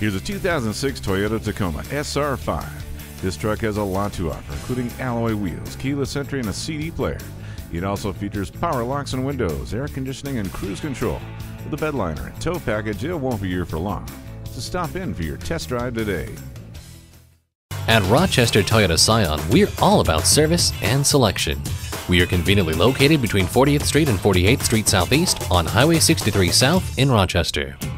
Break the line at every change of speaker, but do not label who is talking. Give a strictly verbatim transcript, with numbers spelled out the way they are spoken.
Here's a two thousand six Toyota Tacoma S R five. This truck has a lot to offer, including alloy wheels, keyless entry, and a C D player. It also features power locks and windows, air conditioning, and cruise control. With a bed liner and tow package, it won't be here for long. So stop in for your test drive today.
At Rochester Toyota Scion, we're all about service and selection. We are conveniently located between fortieth Street and forty-eighth Street Southeast on Highway sixty-three South in Rochester.